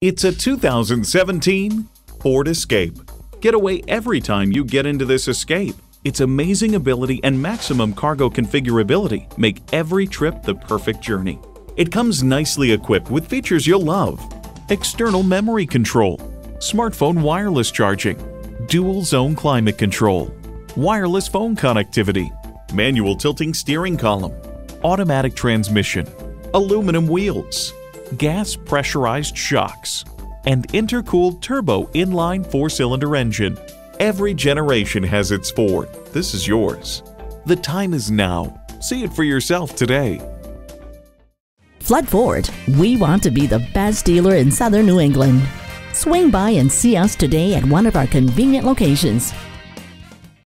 It's a 2017 Ford Escape. Get away every time you get into this Escape. Its amazing ability and maximum cargo configurability make every trip the perfect journey. It comes nicely equipped with features you'll love: external memory control, smartphone wireless charging, dual zone climate control, wireless phone connectivity, manual tilting steering column, automatic transmission, aluminum wheels, gas pressurized shocks, and intercooled turbo inline 4-cylinder engine. Every generation has its Ford. This is yours. The time is now. See it for yourself today. Flood Ford, we want to be the best dealer in Southern New England. Swing by and see us today at one of our convenient locations.